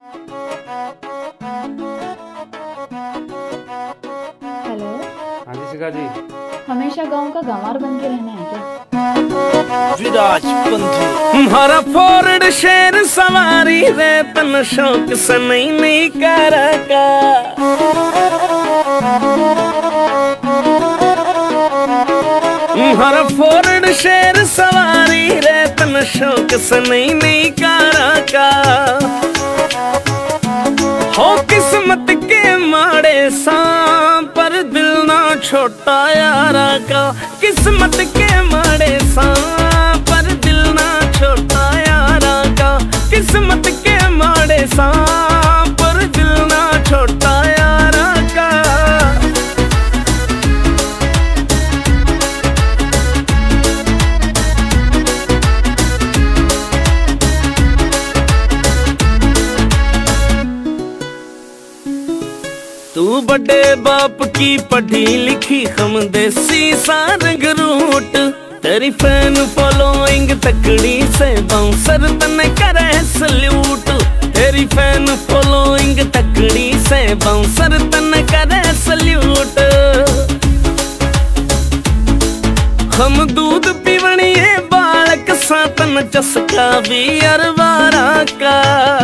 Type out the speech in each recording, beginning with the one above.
Hello. हाँ जी शिखा जी। हमेशा गांव का गंवार बन के रहना है क्या? विराज बंधु हमारा फोर्ड शेर सवारी रे तन शौक से नहीं करा का। हमारा फोर्ड शेर सवारी रे तन शौक से नहीं करा का। हो किस्मत के माड़े सा पर दिल ना छोटा यारा का। किस्मत के माड़े सा पर दिल ना छोटा यारा का। किस्मत के माड़े सा पर दिल ना छोटा यारा का। तू बड़े बाप की पढ़ी लिखी हम देसी सारंग रूट। तेरी फैन फॉलोइंग तकड़ी से बाउंसर तने करे सल्यूट। तेरी फैन फॉलोइंग तकड़ी से बाउंसर तने करे सल्यूट। हम दूध पीवणिए बालक सातन चस्का भी अरवारा का।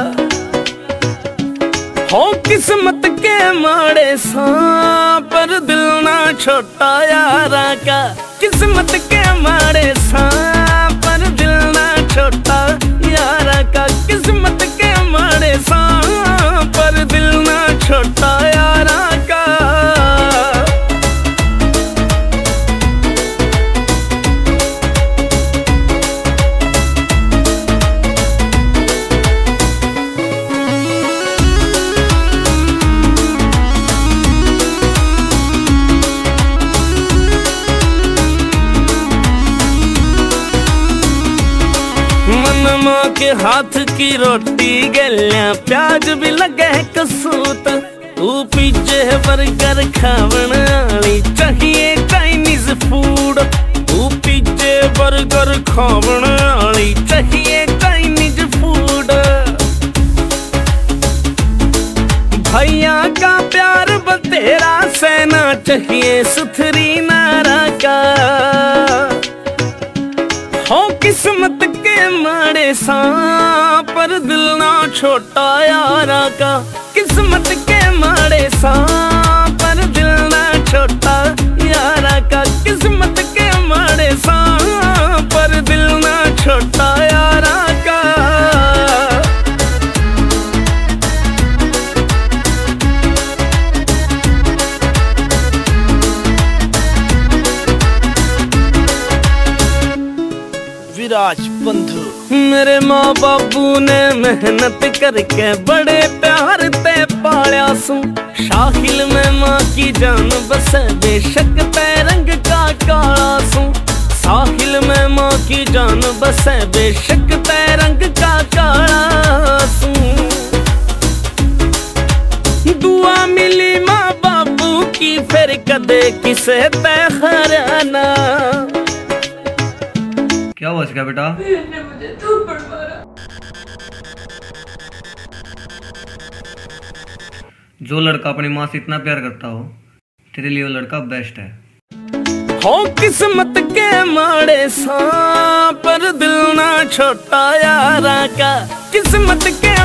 हो किस्मत के माड़े सा पर दिल ना छोटा यारा का। किस्मत के माड़े सा पर दिल ना छोटा यारा का। किस्मत के माड़े सा पर दिल ना छोटा यारा का। माँ के हाथ की रोटी गलियां प्याज भी लगे कसूत। तू पिज्जे बर्गर खावन आली चाहिए चाइनीज फूड। तू पिज्जे बर्गर खावन आली चाहिए चाइनीज फूड। भैया का प्यार बतेरा सेना चाहिए सुथरी नारा का। हो किस्मत के माड़े सा पर दिल ना छोटा यारा का। किस्मत के माड़े सा पर दिल ना छोटा यारा का। किस्मत के माड़े सा पर दिल ना छोटा यारा का। विराज बंधु मेरे माँ बाबू ने मेहनत करके बड़े प्यार ते पालिया सू। शाहिल में माँ की जान बसे बेशक ते रंग का काला सू। साहिल में माँ की जान बसे बेशक ते रंग का काला सू। दुआ मिली माँ बाबू की फिर कदे किसे ते हराना। क्या हुआ इसका बेटा? मुझे थप्पड़ मारा। जो लड़का अपनी माँ से इतना प्यार करता हो तेरे लिए वो लड़का बेस्ट है। हो किस्मत के माड़े सा पर दिल ना छोटा यारा का। किस्मत के